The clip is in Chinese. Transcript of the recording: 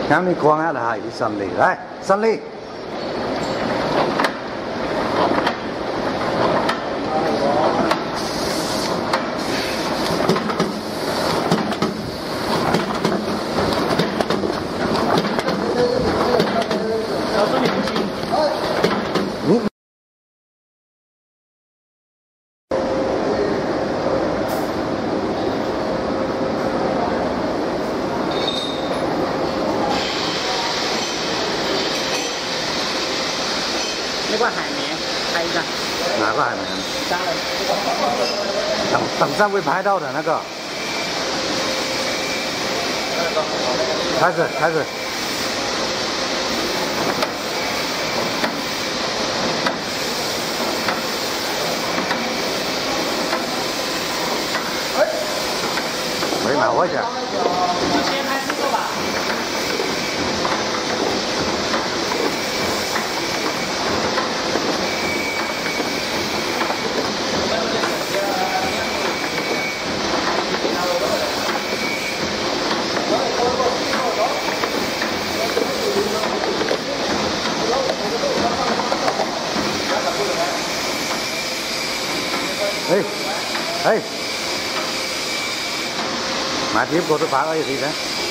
啱你講下係啲順利，嚟順利。 那个海绵拍一个， 哪个海绵？ 加了。 等下会拍到的那个。开始。没拿回去。 就先拍这个吧。 Ê, mà tiếp của tôi phá cái gì đấy.